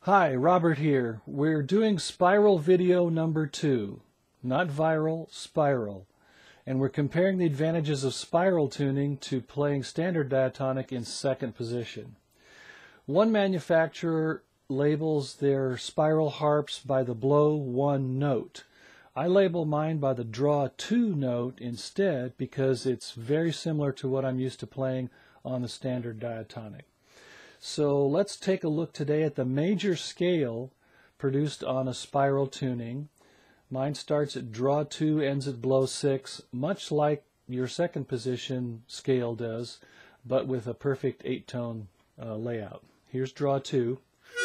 Hi, Robert here. We're doing spiral video number 2, not viral, spiral. And we're comparing the advantages of spiral tuning to playing standard diatonic in second position. One manufacturer labels their spiral harps by the blow 1 note. I label mine by the draw 2 note instead because it's very similar to what I'm used to playing on the standard diatonic. So let's take a look today at the major scale produced on a spiral tuning. Mine starts at draw 2, ends at blow 6, much like your second position scale does, but with a perfect 8-tone layout. Here's draw 2.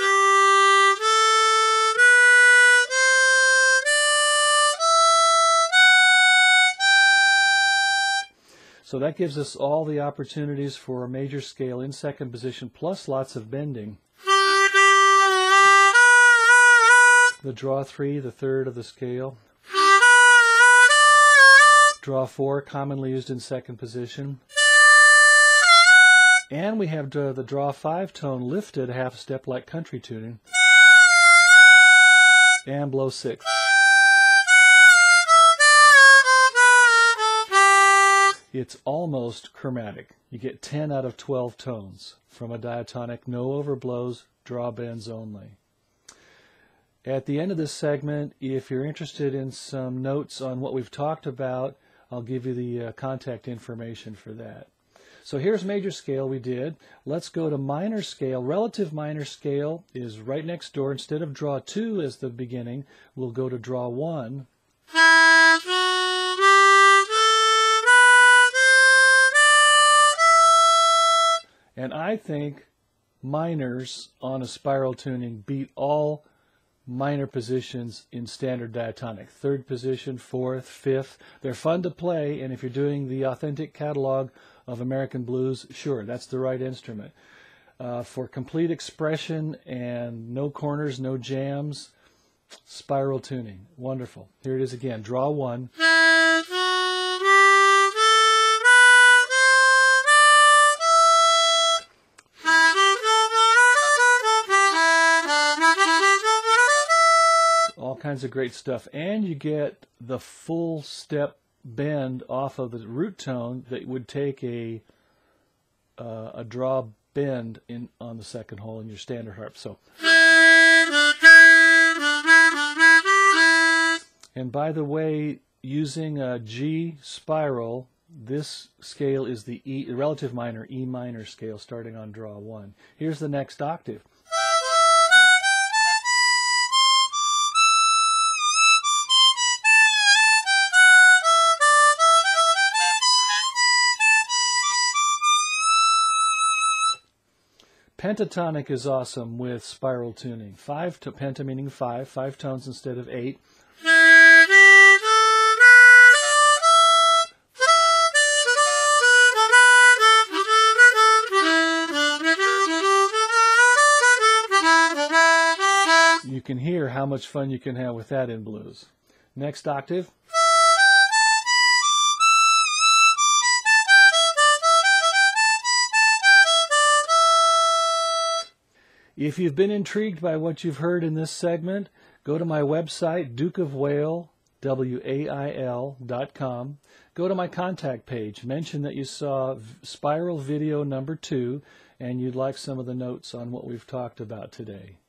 So that gives us all the opportunities for a major scale in second position, plus lots of bending. The draw 3, the third of the scale. Draw 4, commonly used in second position. And we have the draw 5 tone lifted half step like country tuning. And blow 6. It's almost chromatic. You get 10 out of 12 tones from a diatonic, no overblows, draw bends only. At the end of this segment, if you're interested in some notes on what we've talked about, I'll give you the contact information for that. So here's major scale we did. Let's go to minor scale. Relative minor scale is right next door. Instead of draw 2 as the beginning, we'll go to draw 1. And I think minors on a spiral tuning beat all minor positions in standard diatonic. Third position, fourth, fifth. They're fun to play, and if you're doing the authentic catalog of American blues, sure, that's the right instrument. For complete expression and no corners, no jams, spiral tuning. Wonderful. Here it is again. Draw 1. All kinds of great stuff, and you get the full step bend off of the root tone that would take a draw bend on the second hole in your standard harp. So, and by the way, using a G spiral, this scale is the relative minor, E minor scale, starting on draw 1. Here's the next octave. Pentatonic is awesome with spiral tuning. Penta meaning 5 tones instead of 8. You can hear how much fun you can have with that in blues. Next octave. If you've been intrigued by what you've heard in this segment, go to my website, dukeofwail.com. Go to my contact page. Mention that you saw spiral video number 2 and you'd like some of the notes on what we've talked about today.